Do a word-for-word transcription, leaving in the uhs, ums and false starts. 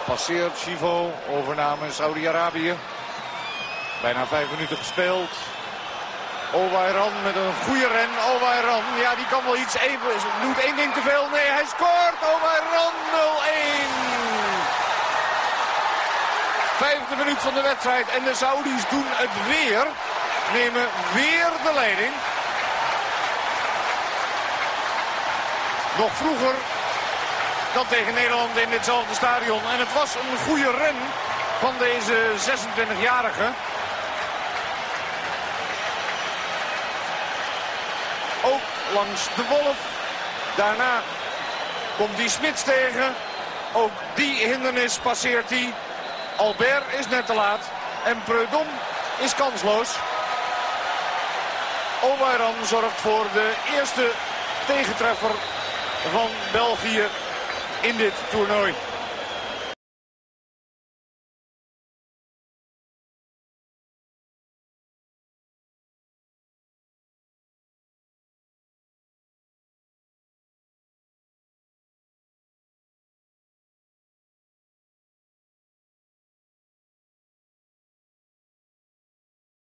gepasseerd. Chivo, overname Saudi-Arabië. Bijna vijf minuten gespeeld. Owairan met een goede ren. Owairan, ja, die kan wel iets. Even, doet één ding te veel. Nee, hij scoort. Owairan nul-één. Vijfde minuut van de wedstrijd. En de Saudis doen het weer. Nemen weer de leiding. Nog vroeger dan tegen Nederland in ditzelfde stadion. En het was een goede ren van deze zesentwintigjarige. Ook langs de Wolf. Daarna komt die Smits tegen. Ook die hindernis passeert hij. Albert is net te laat. En Preudom is kansloos. Owairan zorgt voor de eerste tegentreffer van België in dit toernooi.